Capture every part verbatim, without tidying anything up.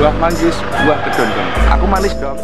buah manggis, buah kedondong. Aku manis dong.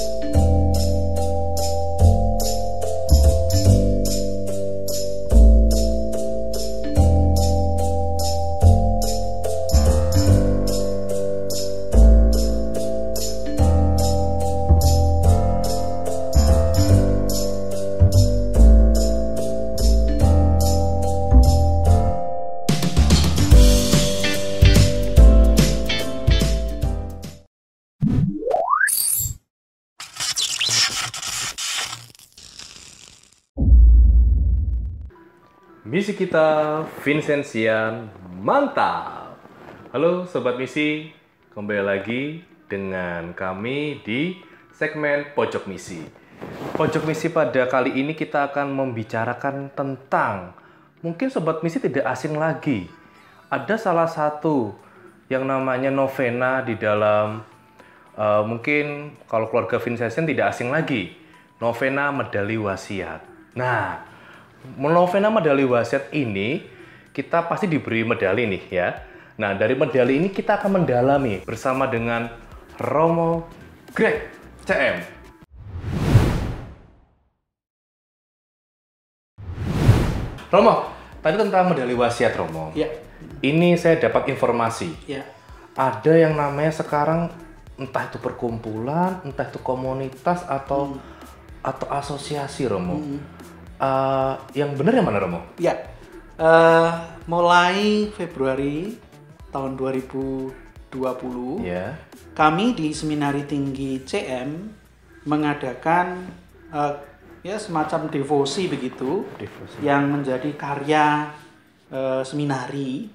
Misi kita Vincentian mantap. Halo Sobat Misi, kembali lagi dengan kami di segmen Pojok Misi. Pojok Misi pada kali ini kita akan membicarakan tentang, mungkin Sobat Misi tidak asing lagi, ada salah satu yang namanya novena di dalam, uh, mungkin kalau keluarga Vincentian tidak asing lagi, novena medali wasiat. Nah, novena medali wasiat ini kita pasti diberi medali nih ya. Nah, dari medali ini kita akan mendalami bersama dengan Romo Greg C M. Romo, tadi tentang medali wasiat Romo. Ya. Ini saya dapat informasi. Ya. Ada yang namanya sekarang entah itu perkumpulan, entah itu komunitas atau hmm. atau asosiasi Romo. Hmm. Uh, yang benar yang mana Romo? Ya, uh, mulai Februari tahun dua ribu dua puluh, yeah. kami di Seminari Tinggi C M mengadakan uh, ya semacam devosi begitu, devosi. Yang menjadi karya uh, seminari,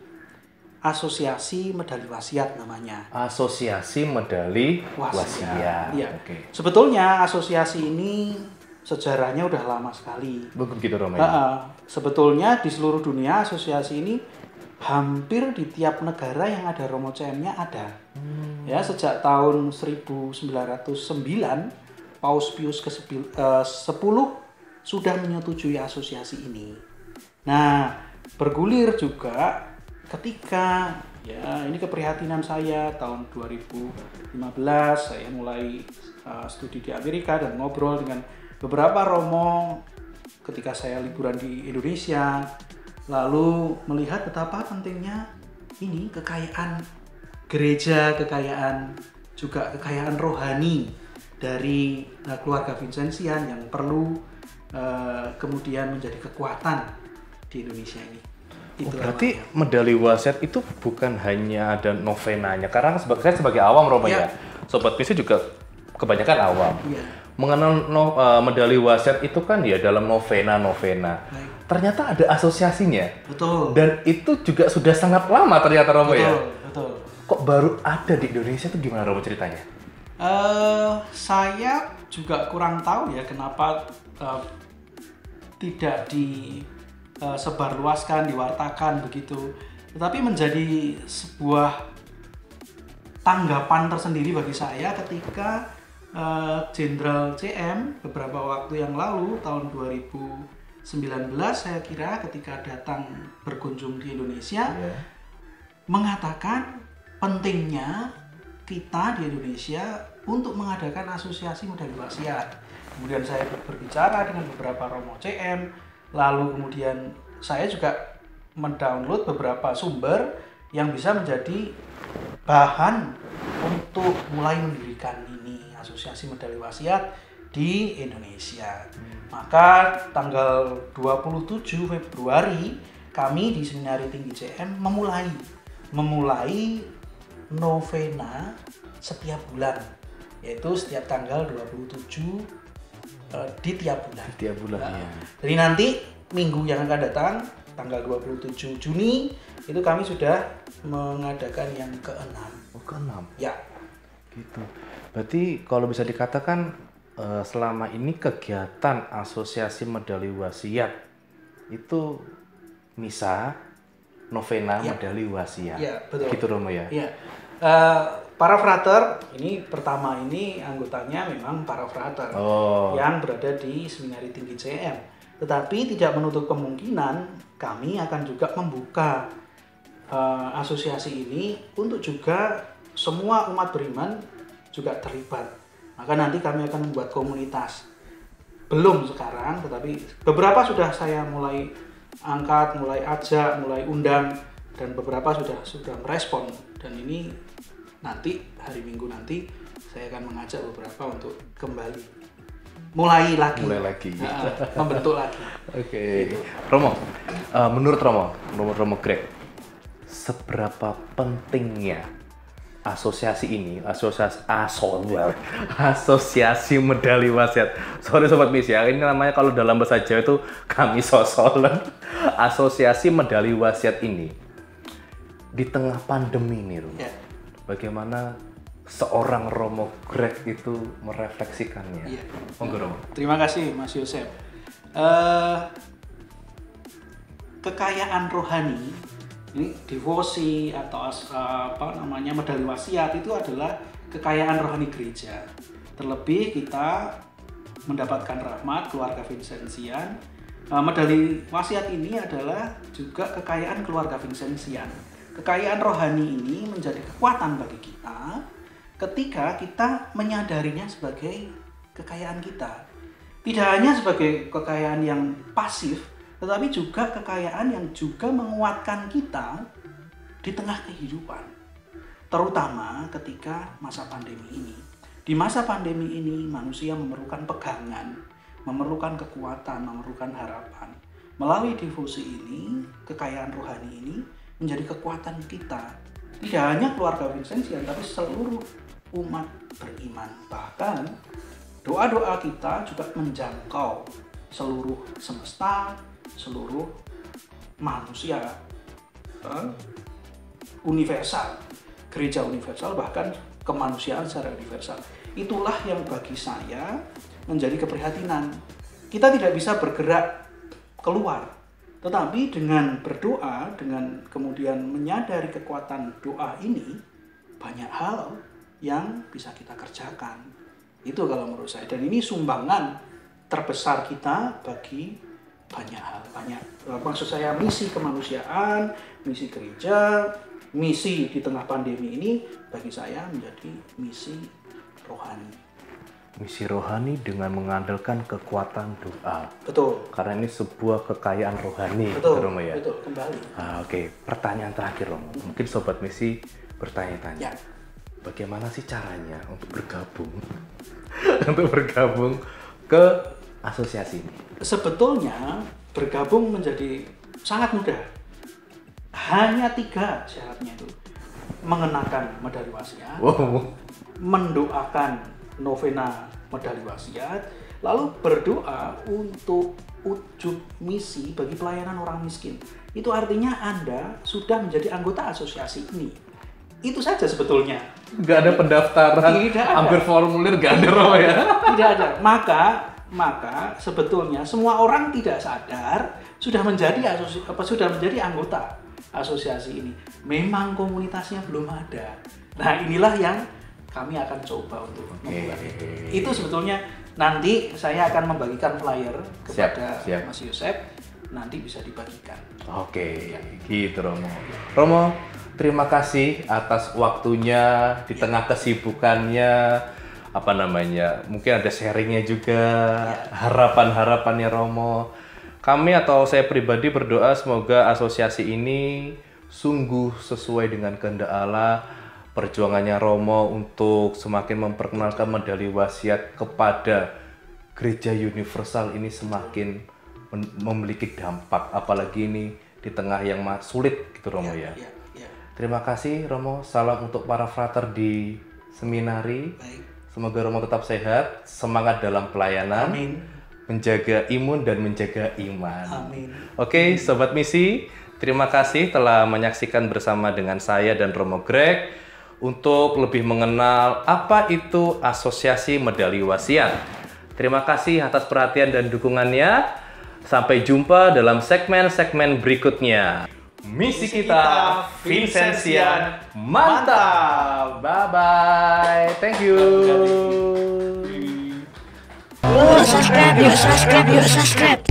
Asosiasi Medali Wasiat namanya. Asosiasi Medali Wasiat. Wasiat. Ya. Okay. Sebetulnya asosiasi ini sejarahnya udah lama sekali. Begitu Romo. Uh, uh, sebetulnya di seluruh dunia asosiasi ini hampir di tiap negara yang ada Romo C M-nya ada. Hmm. Ya, sejak tahun seribu sembilan ratus sembilan Paus Pius ke sepuluh sudah menyetujui asosiasi ini. Nah, bergulir juga ketika ya ini keprihatinan saya tahun dua ribu lima belas saya mulai uh, studi di Amerika dan ngobrol dengan beberapa romo ketika saya liburan di Indonesia, lalu melihat betapa pentingnya ini kekayaan gereja, kekayaan juga kekayaan rohani dari uh, keluarga Vincentian yang perlu uh, kemudian menjadi kekuatan di Indonesia ini. Oh, berarti namanya. Medali wasiat itu bukan hanya ada novenanya, karena saya sebagai awam Romo ya, ya. Sobat Misi juga kebanyakan awam. Ya. Mengenal no, uh, medali wasiat itu kan ya dalam novena-novena. Ternyata ada asosiasinya. Betul. Dan itu juga sudah sangat lama ternyata Romo betul, ya. Betul. Kok baru ada di Indonesia itu gimana Romo ceritanya? Uh, saya juga kurang tahu ya kenapa uh, tidak disebarluaskan, uh, diwartakan begitu. Tetapi menjadi sebuah tanggapan tersendiri bagi saya ketika Jenderal uh, C M beberapa waktu yang lalu tahun dua ribu sembilan belas saya kira ketika datang berkunjung di Indonesia yeah. mengatakan pentingnya kita di Indonesia untuk mengadakan asosiasi medali wasiat. Kemudian saya berbicara dengan beberapa romo C M, lalu kemudian saya juga mendownload beberapa sumber yang bisa menjadi bahan untuk mulai mendirikan ini Asosiasi Medali Wasiat di Indonesia. Hmm. Maka tanggal dua puluh tujuh Februari kami di Seminari Tinggi C M memulai memulai novena setiap bulan, yaitu setiap tanggal dua puluh tujuh uh, di tiap bulan. Di tiap bulan nah, ya. Jadi nanti minggu yang akan datang tanggal dua puluh tujuh Juni itu kami sudah mengadakan yang keenam. Oh, keenam. Ya. Gitu. Berarti kalau bisa dikatakan uh, selama ini kegiatan Asosiasi Medali Wasiat itu misa, novena, ya. Medali Wasiat. Ya, betul. Gitu Romo ya. Ya. Uh, para frater ini pertama ini anggotanya memang para frater oh. yang berada di Seminari Tinggi C M. Tetapi tidak menutup kemungkinan kami akan juga membuka uh, asosiasi ini untuk juga semua umat beriman juga terlibat. Maka nanti kami akan membuat komunitas. Belum sekarang, tetapi beberapa sudah saya mulai angkat, mulai ajak, mulai undang, dan beberapa sudah sudah merespon. Dan ini nanti hari Minggu nanti saya akan mengajak beberapa untuk kembali mulai lagi, mulai lagi, nah, membentuk lagi. Oke, okay. Romo, uh, menurut Romo, Romo Romo Greg, seberapa pentingnya asosiasi ini, asosiasi asosiasi, asosiasi medali wasiat. Sorry sobat misi ya, ini namanya kalau dalam bahasa Jawa itu kami sosolan. Asosiasi medali wasiat ini di tengah pandemi ini, Romo. Ya. Bagaimana seorang Romo Greg itu merefleksikannya? Ya. Monggo, Romo. Terima kasih Mas Yosef. Uh, kekayaan rohani ini devosi atau apa namanya medali wasiat itu adalah kekayaan rohani gereja. Terlebih kita mendapatkan rahmat keluarga Vincenzian. Medali wasiat ini adalah juga kekayaan keluarga Vincenzian. Kekayaan rohani ini menjadi kekuatan bagi kita ketika kita menyadarinya sebagai kekayaan kita. Tidak hanya sebagai kekayaan yang pasif, tetapi juga kekayaan yang juga menguatkan kita di tengah kehidupan. Terutama ketika masa pandemi ini. Di masa pandemi ini manusia memerlukan pegangan, memerlukan kekuatan, memerlukan harapan. Melalui devosi ini, kekayaan rohani ini menjadi kekuatan kita. Tidak hanya keluarga Vincenzian, tapi seluruh umat beriman. Bahkan doa-doa kita juga menjangkau seluruh semesta, seluruh manusia, eh, universal, gereja universal, bahkan kemanusiaan secara universal. Itulah yang bagi saya menjadi keprihatinan. Kita tidak bisa bergerak keluar, tetapi dengan berdoa, dengan kemudian menyadari kekuatan doa ini, banyak hal yang bisa kita kerjakan. Itu kalau menurut saya. Dan ini sumbangan terbesar kita bagi banyak hal, banyak. Maksud saya misi kemanusiaan, misi gereja, misi di tengah pandemi ini bagi saya menjadi misi rohani. Misi rohani dengan mengandalkan kekuatan doa. Betul. Karena ini sebuah kekayaan rohani. Betul, Romo, ya? betul, kembali. Ah, Oke, okay. Pertanyaan terakhir, Romo. Mungkin sobat misi bertanya-tanya. Ya. Bagaimana sih caranya untuk bergabung? untuk bergabung ke asosiasi ini? Sebetulnya bergabung menjadi sangat mudah. Hanya tiga syaratnya itu. Mengenakan medali wasiat, wow. Mendoakan novena medali wasiat, lalu berdoa untuk ujub misi bagi pelayanan orang miskin. Itu artinya Anda sudah menjadi anggota asosiasi ini. Itu saja sebetulnya. Nggak ada pendaftaran, tidak ada. Hampir formulir nggak ada, Romo, ya? Tidak ada. Maka maka sebetulnya semua orang tidak sadar sudah menjadi asosi, apa sudah menjadi anggota asosiasi ini. Memang komunitasnya belum ada. Nah, inilah yang kami akan coba untuk membuat itu. Itu sebetulnya nanti saya akan membagikan flyer kepada siap, siap. Mas Yosef, nanti bisa dibagikan. Oke, ya. Gitu Romo. Romo, terima kasih atas waktunya di ya. Tengah kesibukannya. Apa namanya, mungkin ada sharingnya juga, ya. Harapan-harapannya Romo. Kami atau saya pribadi berdoa semoga asosiasi ini sungguh sesuai dengan kehendak Allah, perjuangannya Romo untuk semakin memperkenalkan medali wasiat kepada gereja universal ini semakin memiliki dampak, apalagi ini di tengah yang sulit gitu Romo ya. ya. ya, ya. Terima kasih Romo, salam untuk para frater di seminari. Baik. Semoga Romo tetap sehat, semangat dalam pelayanan, amin. Menjaga imun dan menjaga iman. Amin. Oke, Sobat Misi, terima kasih telah menyaksikan bersama dengan saya dan Romo Greg untuk lebih mengenal apa itu Asosiasi Medali Wasiat. Terima kasih atas perhatian dan dukungannya. Sampai jumpa dalam segmen-segmen berikutnya. Misi kita Vincenzian mantap. Bye bye. Thank you. Yuk subscribe, yuk subscribe, yuk subscribe.